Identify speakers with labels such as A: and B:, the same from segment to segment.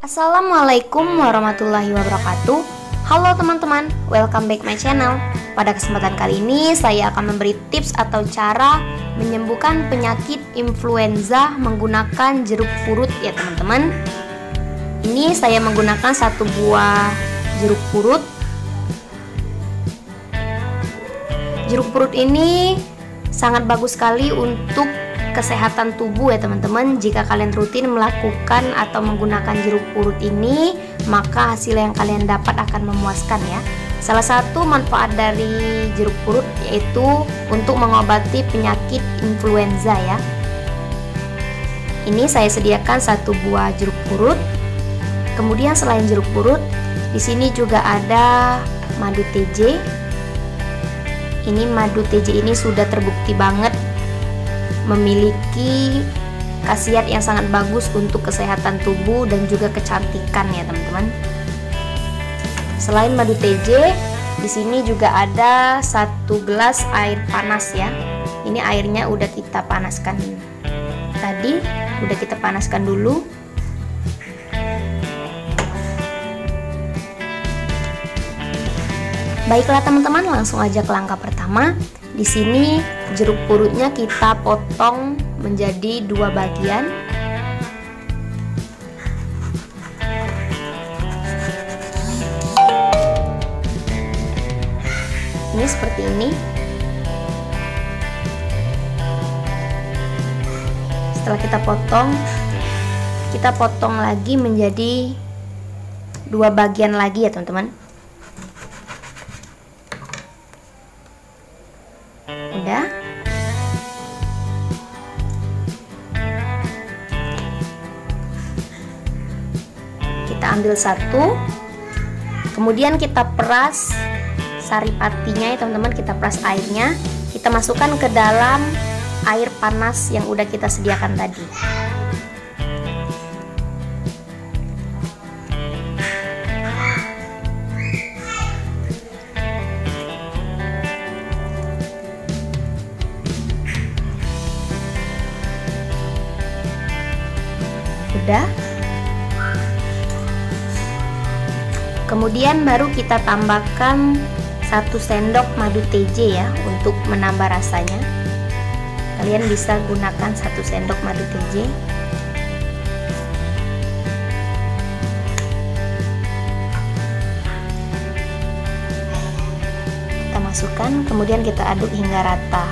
A: Assalamualaikum warahmatullahi wabarakatuh. Halo teman-teman, welcome back my channel. Pada kesempatan kali ini saya akan memberi tips atau cara menyembuhkan penyakit influenza menggunakan jeruk purut ya teman-teman. Ini saya menggunakan satu buah jeruk purut. Jeruk purut ini sangat bagus sekali untuk kesehatan tubuh ya teman-teman. Jika kalian rutin melakukan atau menggunakan jeruk purut ini, maka hasil yang kalian dapat akan memuaskan ya. Salah satu manfaat dari jeruk purut yaitu untuk mengobati penyakit influenza ya. Ini saya sediakan satu buah jeruk purut. Kemudian selain jeruk purut, di sini juga ada madu TJ. Ini madu TJ ini sudah terbukti banget memiliki khasiat yang sangat bagus untuk kesehatan tubuh dan juga kecantikan ya teman-teman. Selain madu TJ, di sini juga ada satu gelas air panas ya. Ini airnya udah kita panaskan tadi, udah kita panaskan dulu. Baiklah teman-teman, langsung aja ke langkah pertama. Di sini jeruk purutnya kita potong menjadi dua bagian. Ini seperti ini. Setelah kita potong lagi menjadi dua bagian lagi ya teman-teman. Udah. Kita ambil satu, kemudian kita peras saripatinya ya teman-teman. Kita peras airnya, kita masukkan ke dalam air panas yang udah kita sediakan tadi. Udah. Kemudian baru kita tambahkan 1 sendok madu TJ ya untuk menambah rasanya. Kalian bisa gunakan 1 sendok madu TJ. Kita masukkan, kemudian kita aduk hingga rata.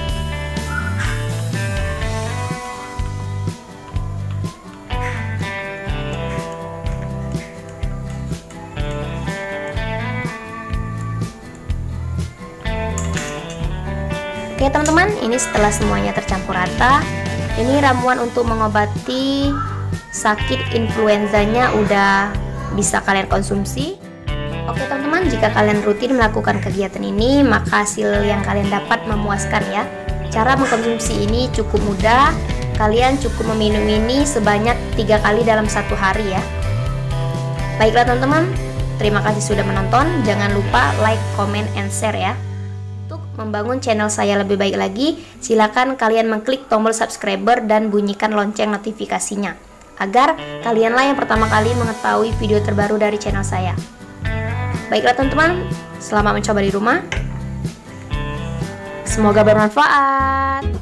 A: Oke teman-teman, ini setelah semuanya tercampur rata, ini ramuan untuk mengobati sakit influenzanya udah bisa kalian konsumsi. Oke teman-teman, jika kalian rutin melakukan kegiatan ini, maka hasil yang kalian dapat memuaskan ya. Cara mengkonsumsi ini cukup mudah, kalian cukup meminum ini sebanyak 3 kali dalam 1 hari ya. Baiklah teman-teman, terima kasih sudah menonton, jangan lupa like, comment, and share ya. Membangun channel saya lebih baik lagi, silakan kalian mengklik tombol subscriber dan bunyikan lonceng notifikasinya agar kalianlah yang pertama kali mengetahui video terbaru dari channel saya. Baiklah teman-teman, selamat mencoba di rumah. Semoga bermanfaat.